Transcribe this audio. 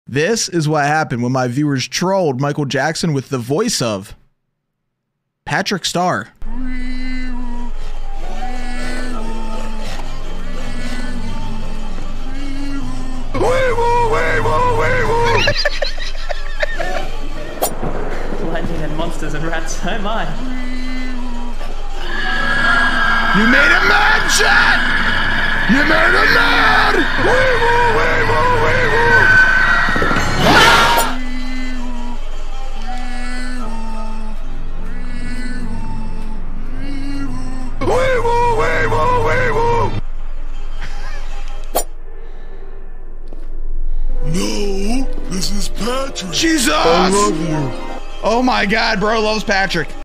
This is what happened when my viewers trolled Michael Jackson with the voice of Patrick Star. Lightning and monsters and rats, oh my. You made a mad shot! You made a mad! No, this is Patrick. Jesus! I love you. Oh my God, bro loves Patrick.